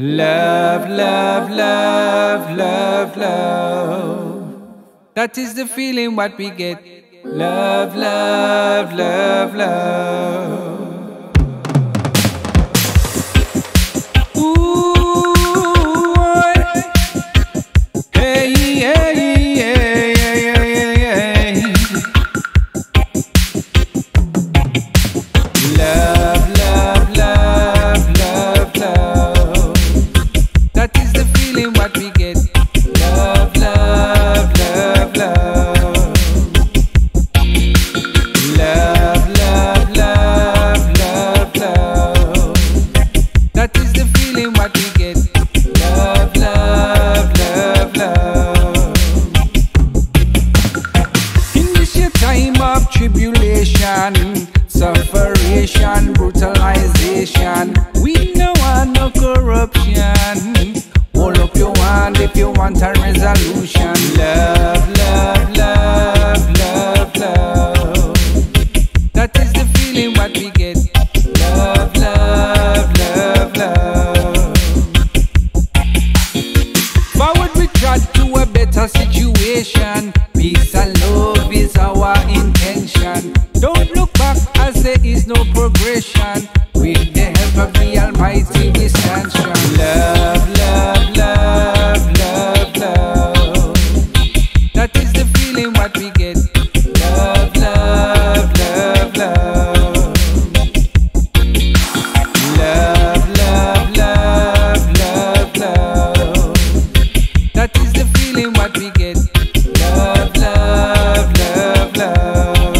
Love, love, love, love, love. That is the feeling what we get. Love, love, love, love. Sufferation, brutalization. We no want no corruption. Hold up your hand if you want a resolution. Love, love, love, love, love. That is the feeling what we get. Love, love, love, love. Forward we trot to a better situation. Peace and love is our intention. Don't look back as there is no progression. With the help of the Almighty we stand strong. Love, love, love, love, love. That is the feeling what we get. Love, love, love, love. Love, love, love, love, love. That is the feeling what we get. Love, love, love, love.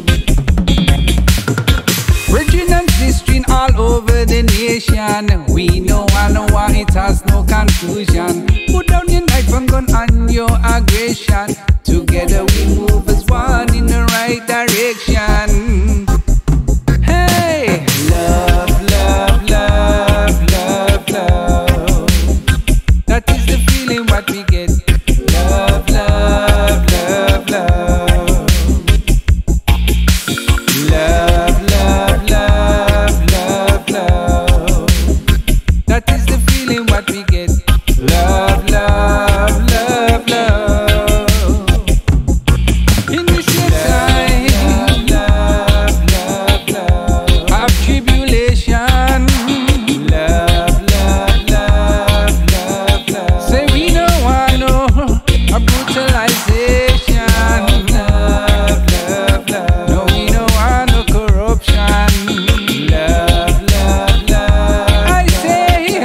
All over the nation, we know why it has no confusion. Put down your knife and gun and your aggression. Together we move as one in the right direction. Hey, love, love, love, love, love. That is the feeling what we get. Love, love, love, love. Love, love, love. That is the feeling what we get. Love, love, love, love. In this time, love, love, love. Of tribulation. Love, love, love, love, love. Say we don't want no a brutalization. Love, love, love. No, we don't want no corruption. Love, love, love. I say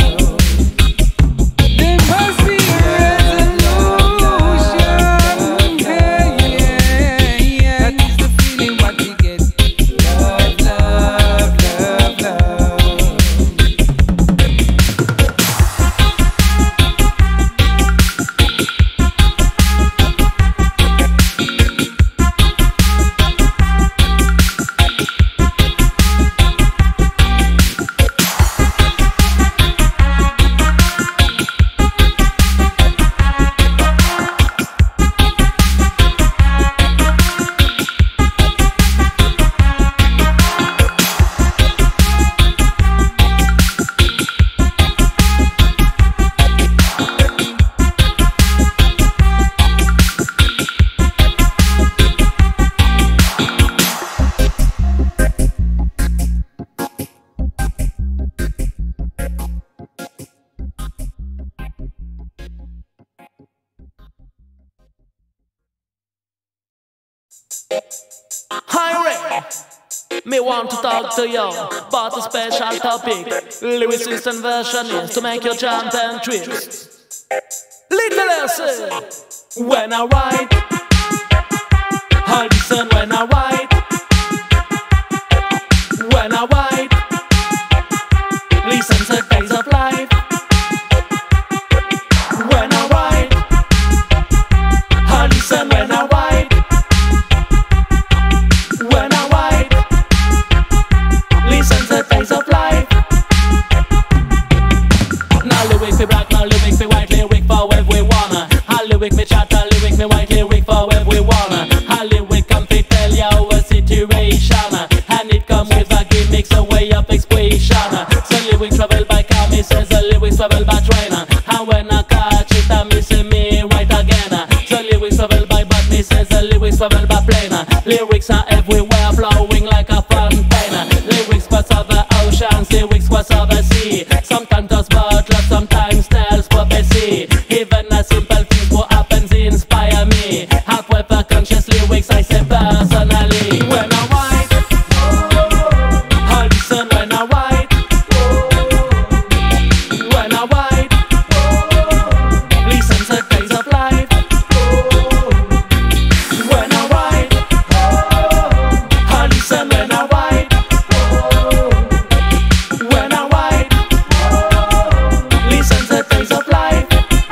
there must be a resolution. Yeah, yeah. That is the feeling what we get. Love, love, love, love. Hi, Ray. Me want to talk to you about a special topic. Lyricist and versionist to make you jump and twist. Little lesson. When I write, I listen when I write. When I write, listen to days of life. When I write, I listen when I write. When I write, listen to days of life. Now lyric me black, now lyric me white, lyric for everyone. A lyric me chat, a lyric me white, lyric for everyone. A lyric can tell you a situation, and it comes with a gimmick, a way of expression. So lyric travel by car, me me say the lyrics travel by train. And when I catch it, I me say me right again. The lyrics travel by but me say the lyrics travel by plane. Lyrics are everywhere, flowing like a fountain. Lyrics cross over oceans, lyrics cross over sea. Sometimes does but love, sometimes tells prophecy. Even a simple thing what happens inspire me. Halfway per conscious lyrics I say personally. When I write, I listen when I write. When I write, listen to days of life. When I write, I listen when I write. When I write, listen to days of life.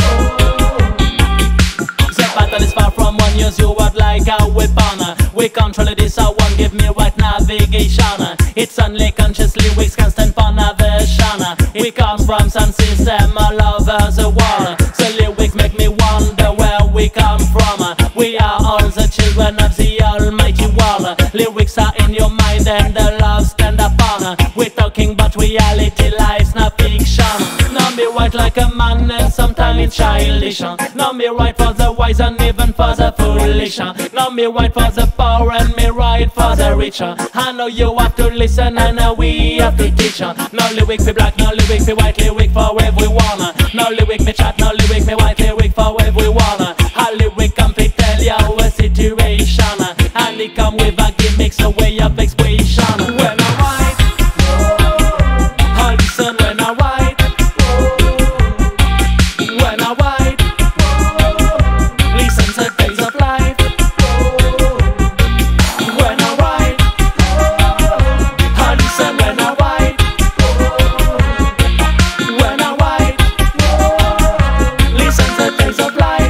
The battle is far from one, use your word like a weapon. We control this, I won't give me right navigation. It's only conscious lyrics can stand for navigation. We come from some system all over the world. The lyrics make me wonder where we come from. We are all the children of the almighty world. Lyrics are in your mind and the love stand upon. We're talking about reality, life's not fiction. Now me right like a man and sometimes it's childish. Now me right for the wise and even for the foolish. Now me right for the poor and me right for the rich. I know you have to listen and we have to teach. No lyric be black, no lyric be white, lyric for everyone. No lyric be chat, no lyric be white, lyric for everyone. A lyric can fit tell you a situation. And it come with a gimmick, a way of expression. When I write, I listen when I write. When I write, listen to days of life. When I write, I listen when I write. When I write, listen to days of life.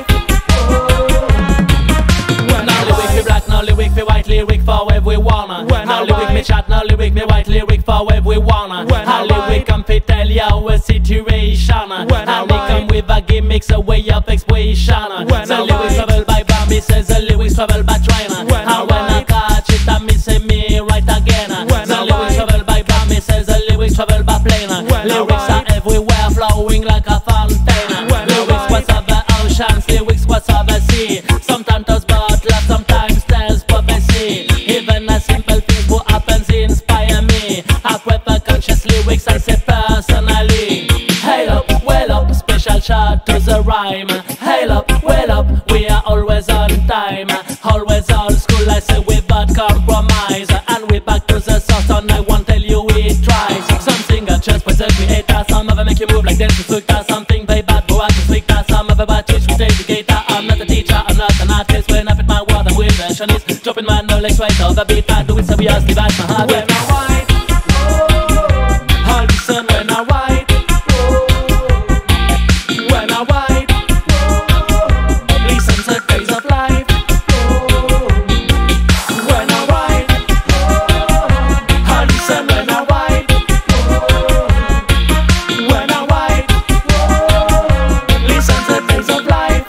When I lyric be black, no lyric be white, lyric for everyone. When I lyric me chat, no lyric me white, lyric for everyone. When I lyric can fit tell you a situation. And it come with a gimmick, a way of expression. The lyrics travel by Bambi says the lyrics travel by train. And when I catch it, I me say me right again. The lyrics travel by Bambi says the lyrics travel by plane. Lyrics are everywhere, flowing like a fountain. Lyrics cross over oceans, lyrics cross over sea. Sometimes does but love, sometimes tells prophecy. Even a simple thing what happens inspire me. I prefer conscious lyrics, I say personally. Hail up, well up, special shout to the rhyme. Hail up, well up, we are always on time. Always old school, I say without compromise. And we back to the source, and I won't tell you it tries. Something that just present creator, some of them make you move like dance instructor. Something very bad, go out to speak that. Some of them bad teach, we educator. I'm not a teacher, I'm not an artist. When I fit my word, I'm with versionist. Dropping my knowledge right over beat, I do it so we ask device my heart. When I write, I listen when I write. When I write, listen to days of life. When I write, I listen when I write. When I write, listen to days of life.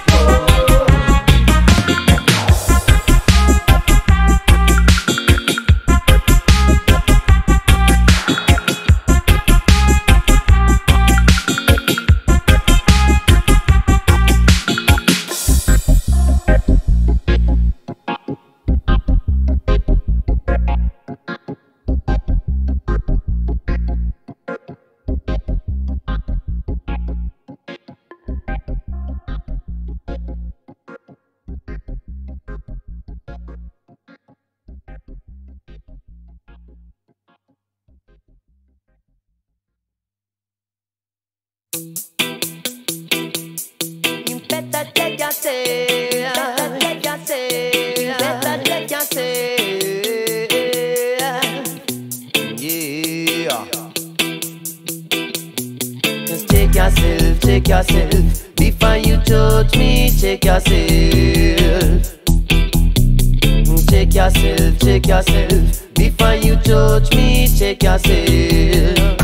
Just check yourself before you judge me. Check yourself. Check yourself before you judge me. Check yourself.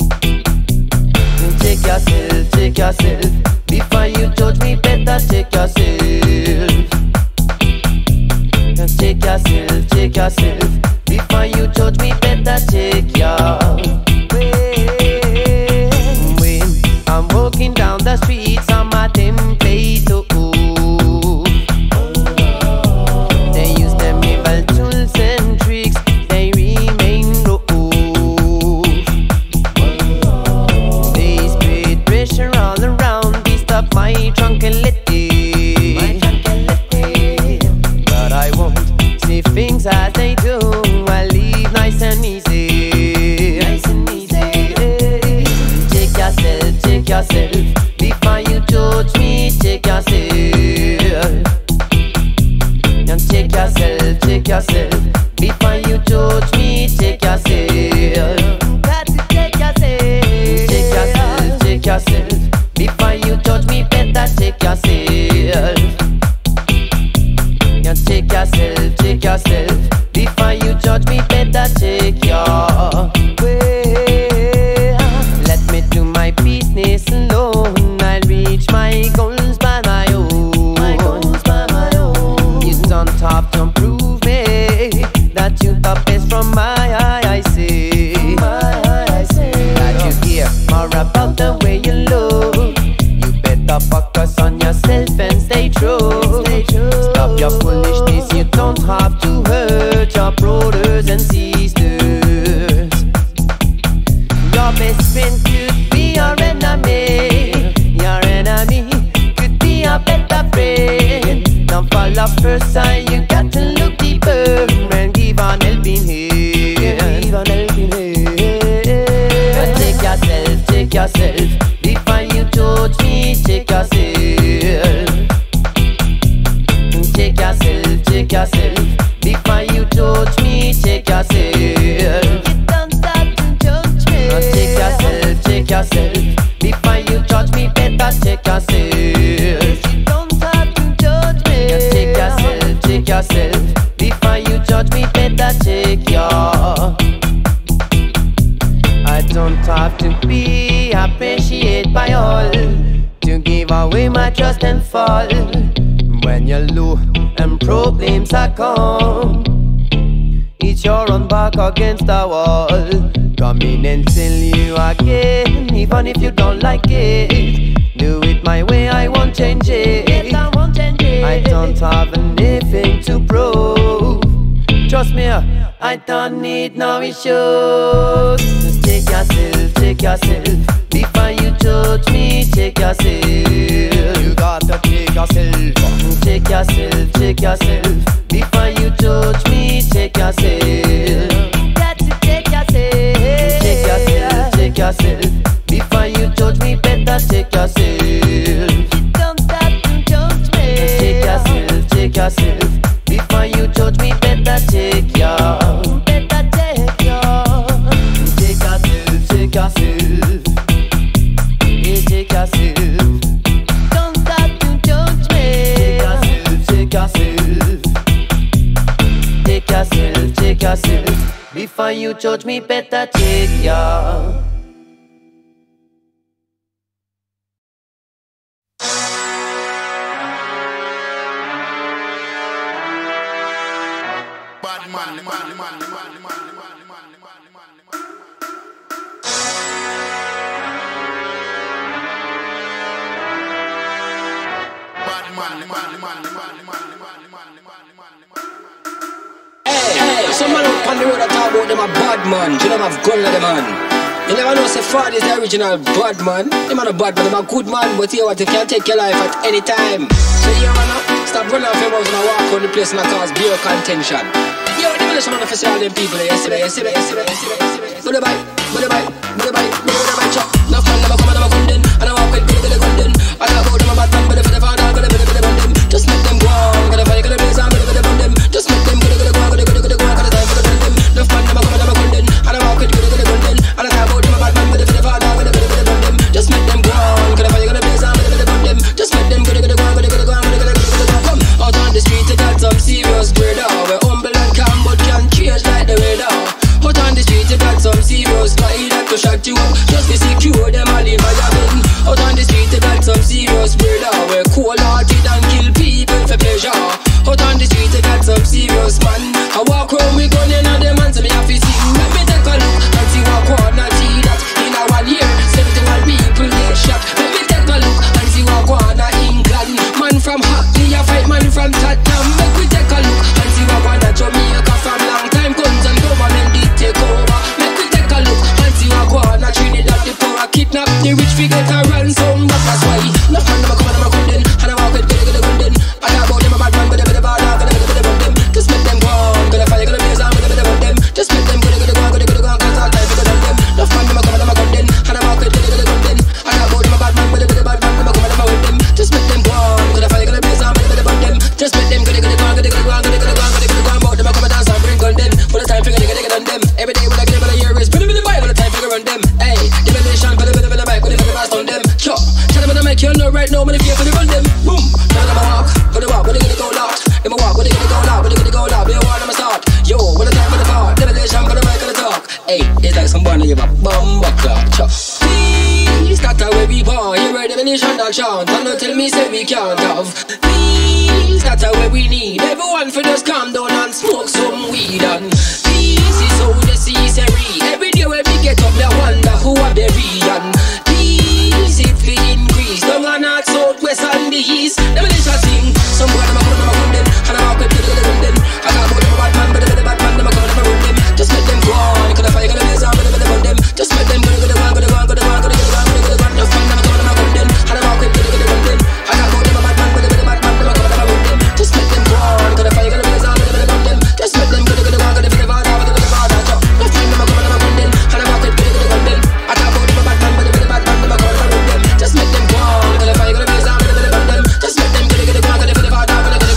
Check yourself before you judge me. Better check yourself. Check yourself before you judge me. Better check your way. a template. They use them evil tools and tricks, they remain low. They spread pressure all around, disturb my tranquility. But I won't see things as they do, I live nice and easy. Nice and easy. Check yourself, before you judge me, check yourself. And check yourself, before you judge me, check yourself. Got to check yourself. Check yourself, before you judge me, better check yourself. And check yourself, before you judge me, better check your way. Let me do my business alone, I'll reach my goals by my own. You don't have to prove me that you the best from my eye, I see. That you hear more about the way you look, you better focus on yourself and stay true. Stop your foolishness, you don't have to hurt your brothers and sisters. Your best friend could be your enemy. Your enemy could be a better friend. Don't fall off first sign, you got to look deeper and give an helping hand. But check yourself, before you judge me, check yourself. Check yourself, before you judge me, check yourself. You don't start to judge me. Check yourself, before you judge me, better check yourself. You don't start to judge me. Check yourself, before you judge me, better check your. I don't have to be appreciated by all to give away my trust and fall. When you're low and problems are come, it's your own back against the wall. Come in and tell you again, even if you don't like it. Do it my way, I won't change it. I don't have anything to prove. Trust me, I don't need no issues. Just check yourself, before you judge me, check yourself. You gotta check yourself. Check yourself, before you judge me, check yourself. Got to check yourself. Check yourself, before you judge me, better check yourself. You don't start to judge me. Check yourself, before you judge me, better check your. Check yourself. Check yourself. Don't start to judge me. Check yourself, before you judge me, better check your. Hey, some man up on the road that talk about them a bad man. You them have gun like them man. You never know say Ford is the original bad man. Them are a bad man, them a good man. But here what, you can take your life at any time. So you man, stop running off your mouth and walk on the place and cause beer contention. Yo, the village man for all them people. Yesterday. Go the bike, chop. Enough man never come and never come then. And I walk with the golden. I talk about them a bad man, but if they found out, gonna them. Just make them go on, gonna fight, gonna blaze on, gonna burn them. Just make them go, gonna time for the burn them. Enough man never come and never come then. And I walk with the golden. And I talk about them a bad man, but if they found out, gonna burn them. Just make them go on, gonna fight, gonna blaze on, gonna burn them. Just make them go, gonna come out on the street. They got some serious murder. We're humble and calm, but can't change like the weather. Out on the street, you got some serious guy that to shut you up. Just to secure them all in my job. with the fear for the run them. Boom. Now them a walk, when they gonna go loud. Them a walk, when they gonna go loud, when they gonna go loud. They want them a start. Yo, when the time for the part, delegation for the mic and the talk. Hey, it's like somebody give a bumper clock. Please, that's how we born. You heard the nation that chant. And don't tell me say we can't have. Please, that's how we need. Everyone for just calm down and smoke some weed. And peace is so necessary. Every day when we get up, I wonder who are bury. And peace, it will increase. Down and north, south, west and the east. Them nation sing. Some boy them a come them, and I'm out with the them. I got both them a bad man, but the bad man them a come them a run them. Just let them go on. Could I fight, could I blaze on, but they run them. Just let them go, go, go, go, go, go, go, go, go, go, go, go, go. Just find them a come them a run them, and I'm out with the run them. I got both them a bad man, but the bad man them a come them a run them. Just let them go on. Could I fight, could I blaze on, but they run them. Just let them go, go, go, go, go, go, go, go, go, go, go. Just find them a come them a run them, and I'm out with the run them. I got both them a bad man, but the bad man them a come them a run them. Just let them go on. Could I fight, could I blaze on, but they run them. Just let them go, go, go, go, go, go, go, go, go, go, go.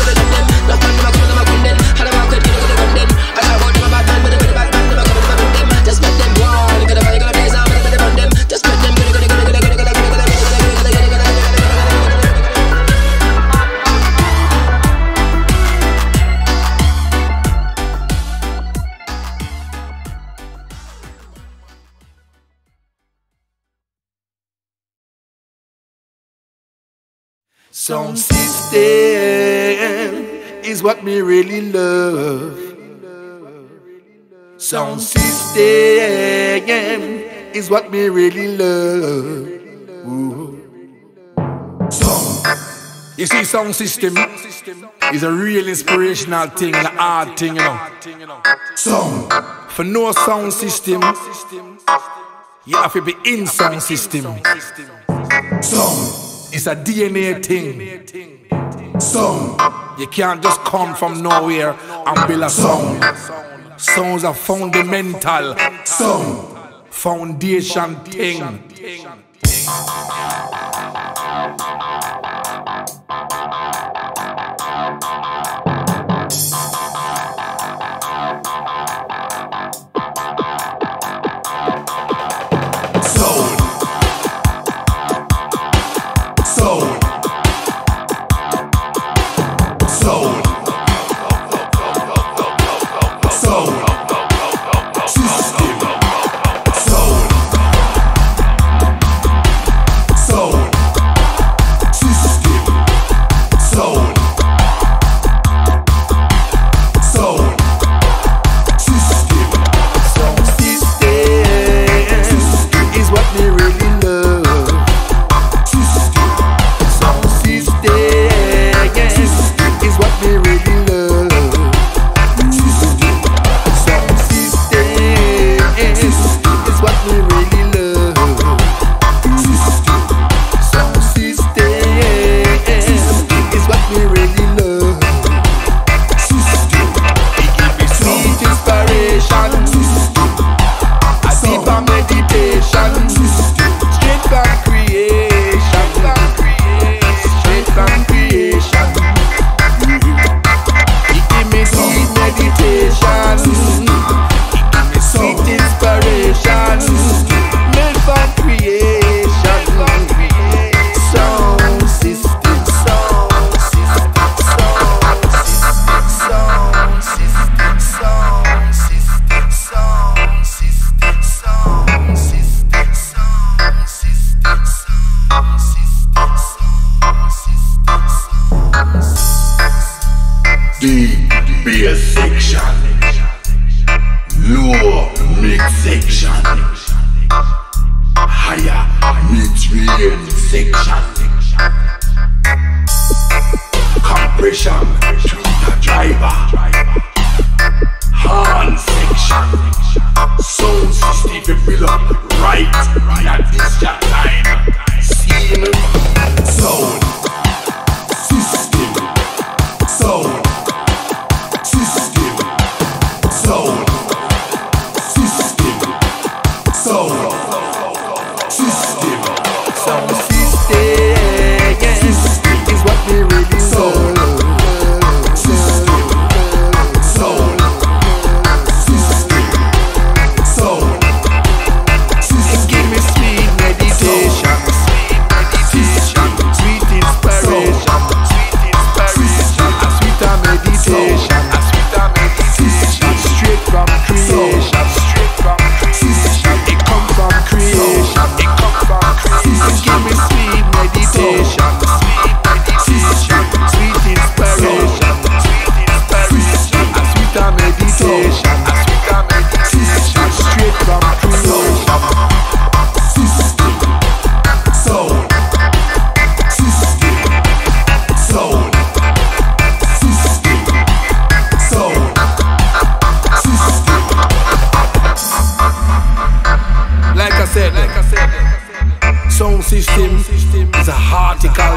Sound system is what me really love. Sound system is what me really love. Ooh. Sound. You see, sound system is a real inspirational thing, an art thing, you know. Sound. For no sound system, you have to be in sound system. Sound. It's a DNA thing. Sound. You can't just come from nowhere and build a sound. Sounds are fundamental. Sound. Foundation thing.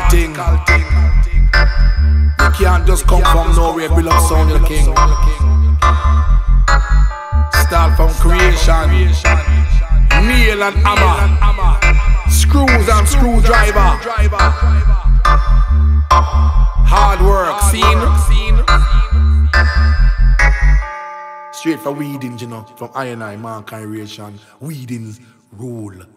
thing. You can't just come from nowhere, build up sound, the king. Start from creation. Nail and hammer, screws and screwdriver. Hard work, seen. Straight for weedings, you know, from I&I, man, creation. Weedings rule.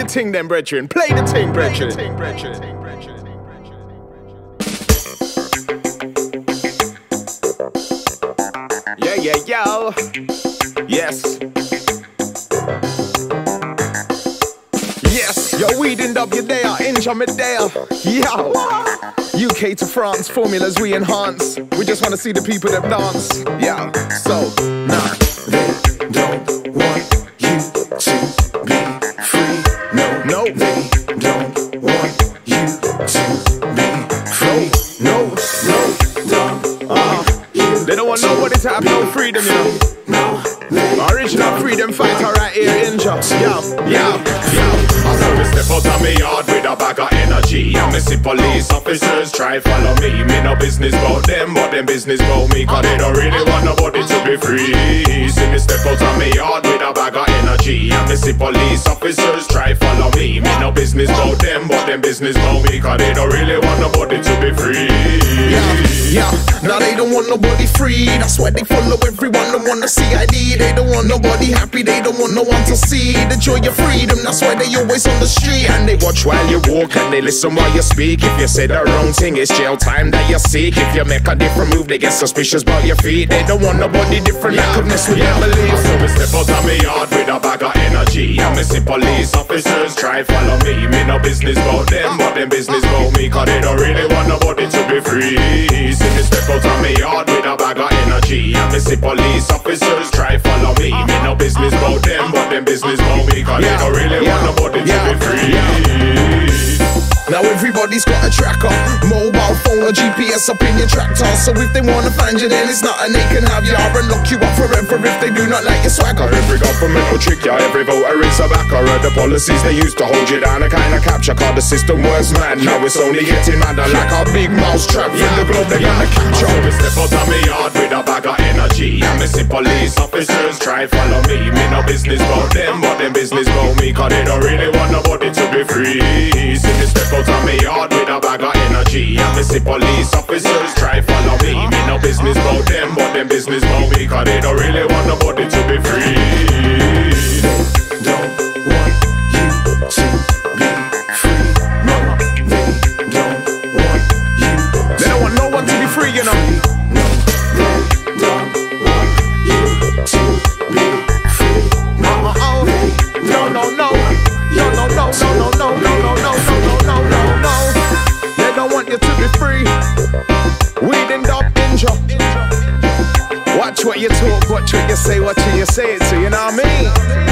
ting then, brethren. Play the ting, brethren. Yeah, yo. Yes. Yes, yo, we didn't dub you there, inch on me there. Yo. UK to France, formulas we enhance. We just want to see the people that dance. Yeah, so, nah. They don't want you to be free. No, they don't want you to be free. No. They don't want nobody to have no freedom, you know. Original freedom fighter right here in Joss. Yeah. I saw me step out of me yard with a bag of energy. And me see police officers try follow me. Me no business about them, but them business about me. Cause they don't really want nobody to be free. See me step out of me yard with a bag of energy. And me see police officers try follow me. Me no business about them, but them business about me. Cause they don't really want nobody to be free. Yeah, now they don't want nobody free. That's why they follow everyone. They want to see ID. They don't want nobody happy. They don't want no one to see the joy of freedom. That's why they always on the street. And they watch while you walk and they listen while you speak. If you say the wrong thing, it's jail time that you seek. If you make a different move, they get suspicious about your feet. They don't want nobody different that could mess with their beliefs. So me step out of me yard with a bag of energy. And me see police officers try follow me. Me no business about them, but them business about me. Cause they don't really want nobody to be free. See me step out of me yard with a bag of energy. And me see police officers try follow me. Me no business about them, but them business about me. Cause they don't really want nobody to be free. Now everybody's got a tracker, mobile phone or GPS up in your tractor. So if they wanna find you, then it's nothing they can have you and lock you up forever if they do not like your swagger. Every government will trick ya, every voter is a backer. The policies they used to hold you down are kinda capture. Cause the system was mad, now it's only getting madder. Like a big mouse trap in the globe they gonna capture. So me step out of me yard with a bag of energy. And me see police officers try follow me. Me no business about them, but them business about me. Cause they don't really want nobody to be free. See me step out of me yard with a bag of energy. And me see police officers try follow me. Me no business about them, but them business about me. Cause they don't really want nobody to be free. Don't want you to be free. No, they don't want you. They don't want no one to be free, you know. No, they don't want you to be free. No, They don't want you to be free. We didn't up injure. Watch what you talk, watch what you say, watch who you say it to, you know what I mean?